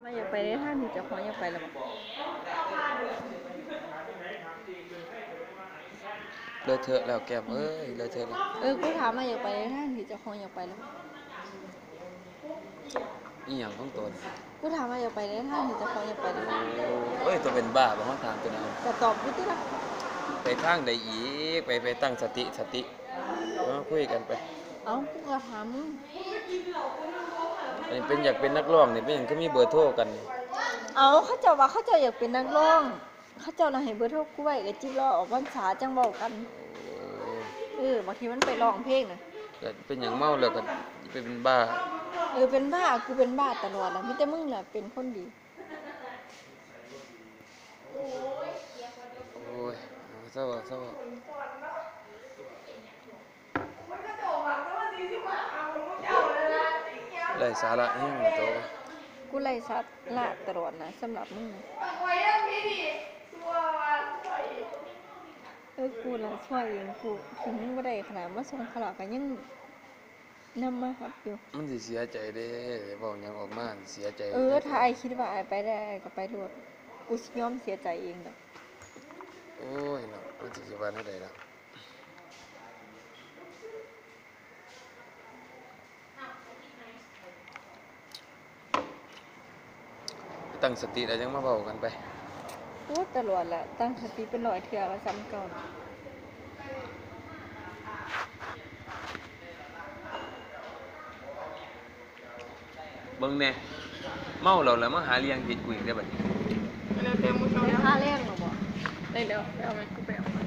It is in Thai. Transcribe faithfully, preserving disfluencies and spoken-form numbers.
มาอยากไปได้ท่านที่จะขออยากไปแล้วบ่เลยเถอะแล้วแก้มเอ้ยเลยเถอะแล้วเออกูถามมาอยากไปได้ท่านที่จะขออยากไปแล้วบ่อีหยังของตนกูถามมาอยากไปได้ท่านที่จะขออยากไปแล้วบ่โอ้ยตัวเป็นบ้าบ่มาถามตัวนั้นก็ตอบกูติล่ะไปทางใดอีกไปไปตั้งสติสติมาคุยกันไปเอ้ากูก็ถามมึงอันนี้เป็นอยากเป็นนักร้องนี่เป็นหยังก็มีเบอร์โทรกันนี่เอ้าเขาเจ้าว่าเขาเจ้าอยากเป็นนักร้องเขาเจ้าน่ะให้เบอร์โทรกูไว้ก็จิรอออกพรรษาจังเว้ากันเออบางทีมันไปร้องเพลงน่ะก็เป็นหยังเมาแล้วก็ไปเป็นบ้าเออเป็นบ้ากูเป็นบ้าตลอดแล้วมีแต่มึงแหละเป็นคนดีโอ้ยเศร้าเศร้าไรสาระแห้งเลยตัวกูไล่สัตว์ละตลอดนะสำหรับมึงนะเออกูละช่วยเองกูถึงมึงบ่ได้ขนาดมาส่งขลากันยังนำมาครับอยู่มันสิเสียใจเด้บอกหยังออกมาเสียใจเออถ้าไอคิดว่าไอไปได้ไอก็ไปโลดกูสิยอมเสียใจเองดอกโอ้ยเนาะมันสิสิว่าแนวใดล่ะตั้งสติแล้วยังมาเว้ากันไปโอ้ตลอดแหละตั้งสติเป็นร้อยเทื่อว่าซ้ำเก่าเบิ่งแน่เมาแล้วแล้วมาหาเลี้ยงผิดกูอีกได้บัดนี้แล้วเต็มมื้อเช้าแล้วหาแรงบ่บ่ได้แล้วไปเอามันกูไปเอา